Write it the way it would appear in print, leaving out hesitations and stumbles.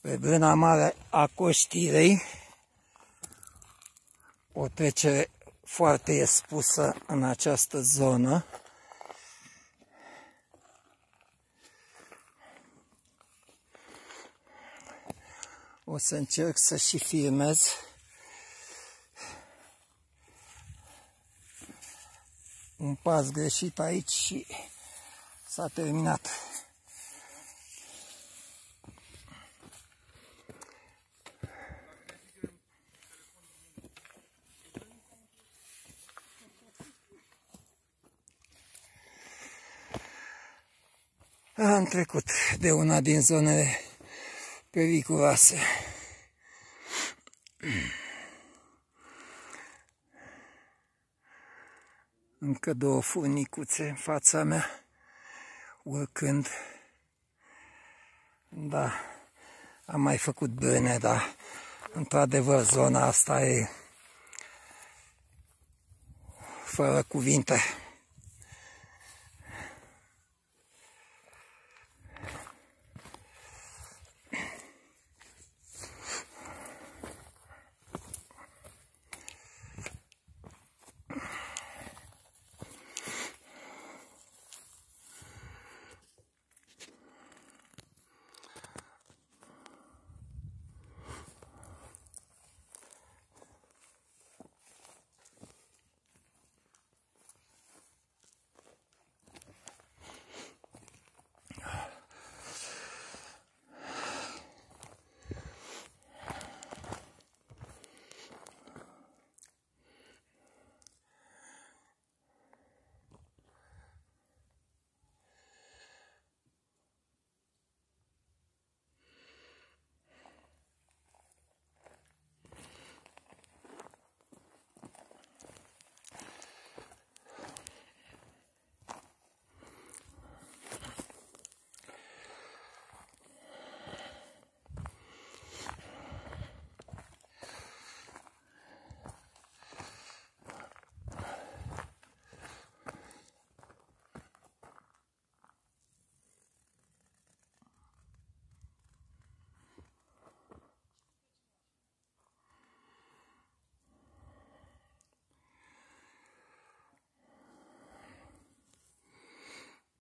Pe Brâna Mare a Coștirei, o trecere foarte expusă în această zonă. O să încerc să și filmez. Un pas greșit aici și s-a terminat. Am trecut de una din zonele periculoase. Încă două furnicuțe în fața mea, urcând. Da, am mai făcut brâne, dar într-adevăr zona asta e fără cuvinte.